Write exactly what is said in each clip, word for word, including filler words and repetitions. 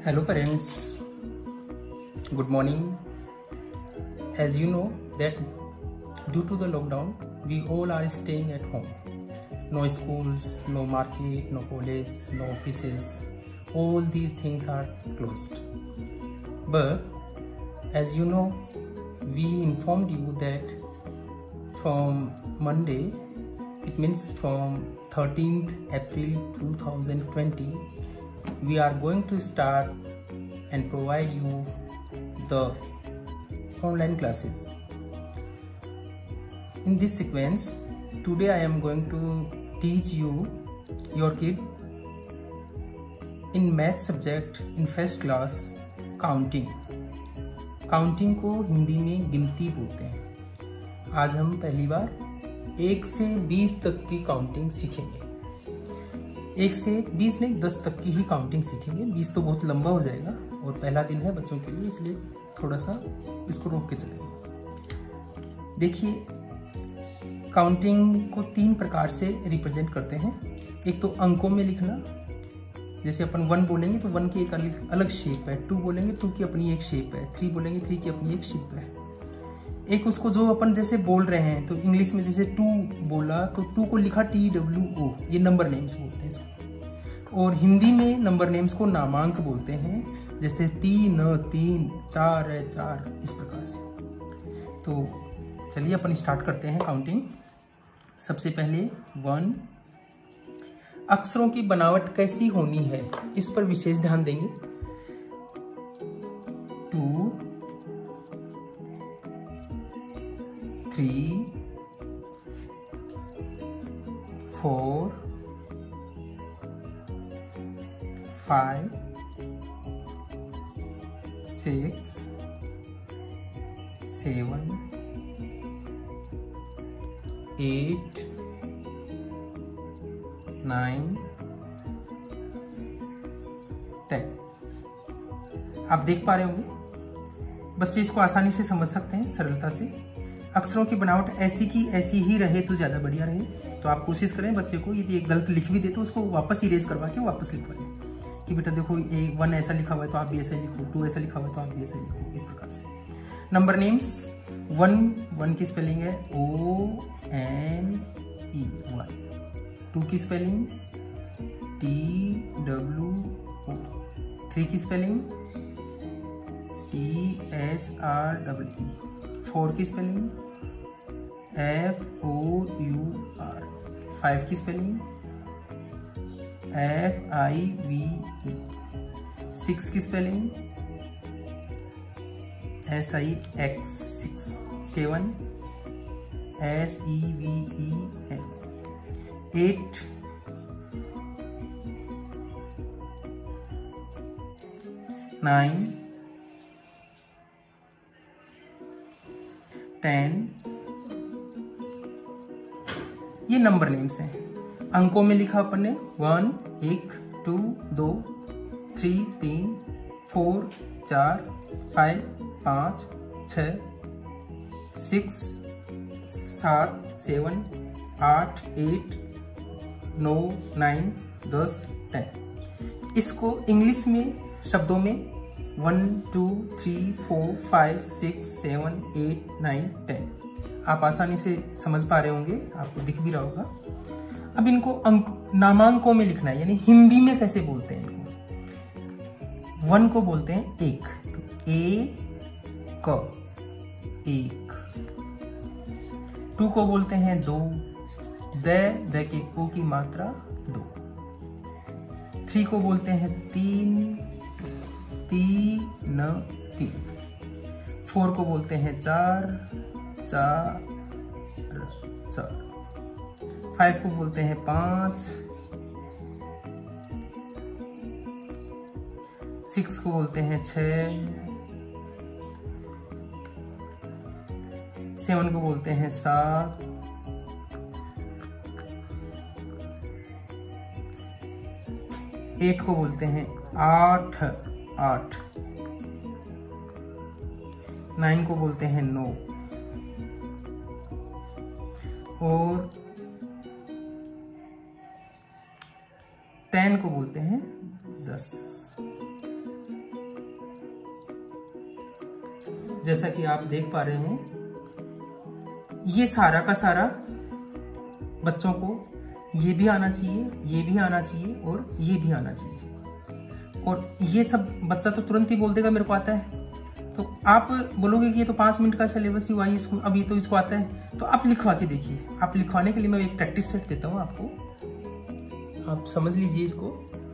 Hello parents, good morning. As you know that due to the lockdown, we all are staying at home. No schools, no market, no college, no offices. All these things are closed. But as you know, we informed you that from Monday, it means from thirteenth April two thousand twenty, we are going to start and provide you the online classes. In this sequence, today I am going to teach you, your kid, in math subject in first class, counting. Counting को हिंदी में गिनती बोलते हैं। आज हम पहली बार एक से बीस तक की काउंटिंग सीखेंगे। एक से बीस नहीं, दस तक की ही काउंटिंग सीखेंगे। बीस तो बहुत लंबा हो जाएगा और पहला दिन है बच्चों के लिए, इसलिए थोड़ा सा इसको रोक के चलेंगे। देखिए, काउंटिंग को तीन प्रकार से रिप्रेजेंट करते हैं। एक तो अंकों में लिखना, जैसे अपन वन बोलेंगे तो वन की एक अलग शेप है, टू बोलेंगे टू की अपनी एक शेप है, थ्री बोलेंगे थ्री की अपनी एक शेप है। एक उसको जो अपन जैसे बोल रहे हैं, तो इंग्लिश में जैसे टू बोला तो टू को लिखा टी डब्ल्यू ओ, ये नंबर नेम्स बोलते हैं इसको। और हिंदी में नंबर नेम्स को नामांक बोलते हैं, जैसे तीन तीन, चार है चार, इस प्रकार से। तो चलिए अपन स्टार्ट करते हैं काउंटिंग। सबसे पहले वन। अक्षरों की बनावट कैसी होनी है, इस पर विशेष ध्यान देंगे। Two, three, four, five, six, seven, eight, nine, ten. आप देख पा रहे होंगे, बच्चे इसको आसानी से समझ सकते हैं, सरलता से। अक्षरों की बनावट ऐसी की ऐसी ही रहे तो ज्यादा बढ़िया रहे। तो आप कोशिश करें बच्चे को, यदि एक गलत लिख भी दे तो उसको वापस इरेज करवा के वापस लिखवाएं कि बेटा देखो, ये वन ऐसा लिखा हुआ है तो आप भी ऐसा ही लिखो, टू ऐसा लिखा हुआ है तो आप भी ऐसा ही लिखो, इस प्रकार से। नंबर नेम्स, वन, वन की स्पेलिंग है O N E, one. Two की spelling T W O. Three की spelling T H R W E. Four की spelling F O U R. Five की spelling F I V E. Six की spelling S I X, six. Seven S E V E N. Eight, nine, ten. ये number names हैं। अंकों में लिखा अपन ने one, एक, टू, दो, थ्री, तीन, फोर, चार, फाइव, पाँच, छ, सिक्स, सात, सेवन, आठ, एट, नौ, नाइन, दस, टेन। इसको इंग्लिश में शब्दों में one, two, three, four, five, six, seven, eight, nine, ten. आप आसानी से समझ पा रहे होंगे, आपको दिख भी रहा होगा। अब इनको अंक नामांकों में लिखना है, यानी हिंदी में कैसे बोलते हैं इनको। वन को बोलते हैं एक, तो ए क, एक। टू को बोलते हैं दो, द, द के ओ की मात्रा दो। थ्री को बोलते हैं तीन, तीन, तीन। फोर को बोलते हैं चार, चार, चार। फाइव को बोलते हैं पांच। सिक्स को बोलते हैं छह। सेवन को बोलते हैं सात। एट को बोलते हैं आठ, आठ। नाइन को बोलते हैं नौ। और टेन को बोलते हैं दस। जैसा कि आप देख पा रहे हैं, ये सारा का सारा बच्चों को ये भी आना चाहिए, ये भी आना चाहिए और ये भी आना चाहिए। और ये सब बच्चा तो तुरंत ही बोल देगा मेरे को आता है। तो आप बोलोगे कि ये तो पाँच मिनट का सिलेबस ही हुआ है, इसको अभी तो इसको आता है। तो आप लिखवा के देखिए। आप लिखवाने के लिए मैं एक प्रैक्टिस सेट देता हूँ आपको, आप समझ लीजिए इसको।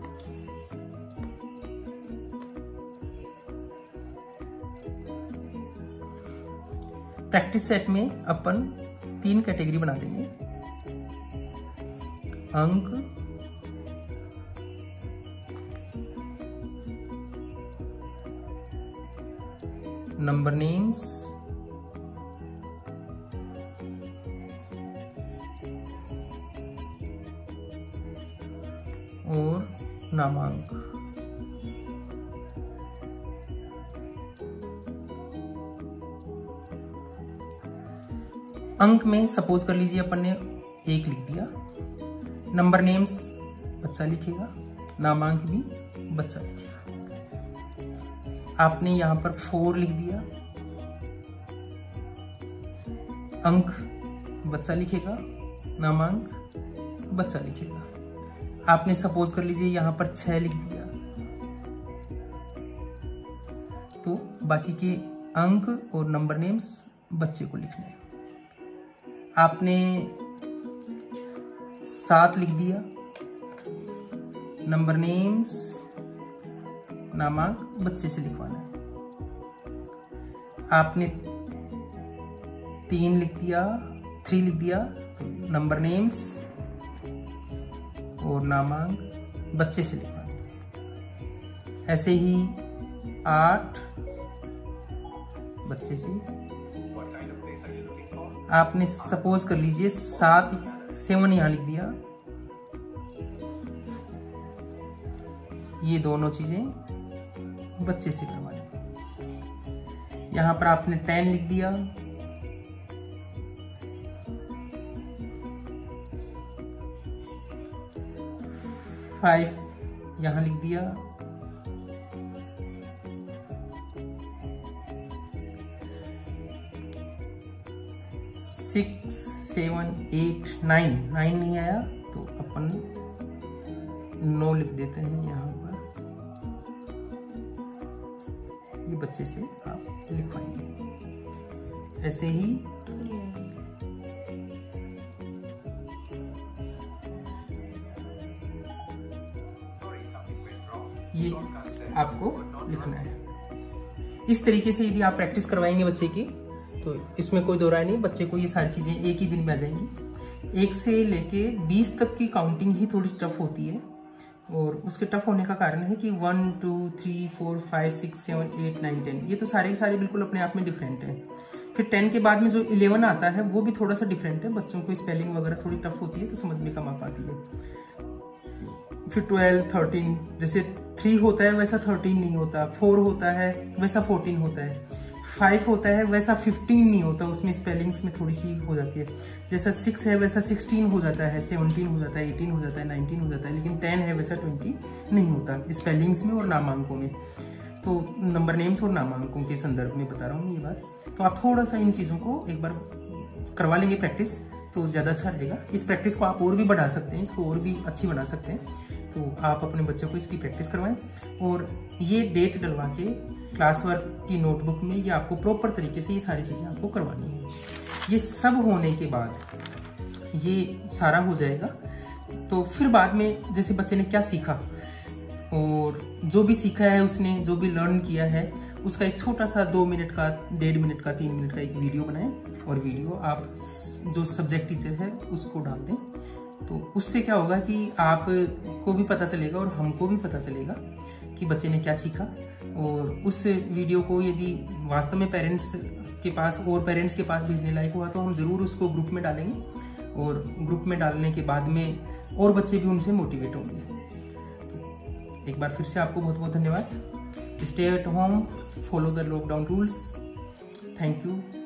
प्रैक्टिस सेट में अपन तीन कैटेगरी बना देंगे, अंक, नंबर नेम्स, और नामांक। अंक में सपोज कर लीजिए अपन ने एक लिख दिया, नंबर नेम्स बच्चा लिखेगा, नामांक भी बच्चा लिखेगा। आपने यहां पर फोर लिख दिया, अंक बच्चा लिखेगा, नामांक बच्चा लिखेगा। आपने सपोज कर लीजिए यहां पर छह लिख दिया, तो बाकी के अंक और नंबर नेम्स बच्चे को लिखने हैं। आपने सात लिख दिया, नंबर नेम्स, नामांक बच्चे से लिखवाना है। आपने तीन लिख दिया, थ्री लिख दिया, तो नंबर नेम्स और नामांक बच्चे से लिखवाना है। ऐसे ही आठ बच्चे से। आपने सपोज कर लीजिए सात सेवन यहां लिख दिया, ये दोनों चीजें बच्चे से करवानी। यहां पर आपने टेन लिख दिया, फाइव यहां लिख दिया, six seven eight nine nine नहीं आया तो अपन नौ लिख देते हैं यहाँ पर। ये बच्चे से आप लिखवाएंगे। ऐसे ही ये आपको लिखना है। इस तरीके से यदि आप प्रैक्टिस करवाएंगे बच्चे की, तो इसमें कोई दो राय नहीं, बच्चे को ये सारी चीजें एक ही दिन में आ जाएंगी। एक से लेके बीस तक की काउंटिंग ही थोड़ी टफ होती है, और उसके टफ होने का कारण है कि one two three four five six seven eight nine ten ये तो सारे के सारे बिल्कुल अपने आप में डिफरेंट है। फिर टेन के बाद में जो इलेवन आता है वो भी थोड़ा सा डिफरेंट है, बच्चों को स्पेलिंग वगैरह थोड़ी टफ होती है तो समझ में कम आ पाती है। फिर ट्वेल्व थर्टीन, जैसे थ्री होता है वैसा थर्टीन नहीं होता, फोर होता है वैसा फोर्टीन होता है, फाइव होता है वैसा फिफ्टीन नहीं होता, उसमें स्पेलिंग्स में थोड़ी सी हो जाती है। जैसा सिक्स है वैसा सिक्सटीन हो जाता है, सेवनटीन हो जाता है, एटीन हो जाता है, नाइनटीन हो जाता है, लेकिन टेन है वैसा ट्वेंटी नहीं होता स्पेलिंग्स में और नामांकों में। तो नंबर नेम्स और नामांकों के संदर्भ में बता रहा हूँ ये बात। तो आप थोड़ा सा इन चीज़ों को एक बार करवा लेंगे प्रैक्टिस तो ज़्यादा अच्छा रहेगा। इस प्रैक्टिस को आप और भी बढ़ा सकते हैं, इसको और भी अच्छी बना सकते हैं। तो आप अपने बच्चों को इसकी प्रैक्टिस करवाएं, और ये डेट डलवा के क्लास वर्क की नोटबुक में ये आपको प्रॉपर तरीके से ये सारी चीज़ें आपको करवानी है। ये सब होने के बाद ये सारा हो जाएगा, तो फिर बाद में जैसे बच्चे ने क्या सीखा और जो भी सीखा है उसने जो भी लर्न किया है उसका एक छोटा सा दो मिनट का, डेढ़ मिनट का, तीन मिनट का एक वीडियो बनाएं, और वीडियो आप जो सब्जेक्ट टीचर है उसको डाल दें। तो उससे क्या होगा कि आप को भी पता चलेगा और हमको भी पता चलेगा कि बच्चे ने क्या सीखा। और उस वीडियो को यदि वास्तव में पेरेंट्स के पास और पेरेंट्स के पास भेजने लायक हुआ तो हम जरूर उसको ग्रुप में डालेंगे, और ग्रुप में डालने के बाद में और बच्चे भी उनसे मोटिवेट होंगे। तो एक बार फिर से आपको बहुत बहुत धन्यवाद। Stay at home, follow the lockdown rules. Thank you.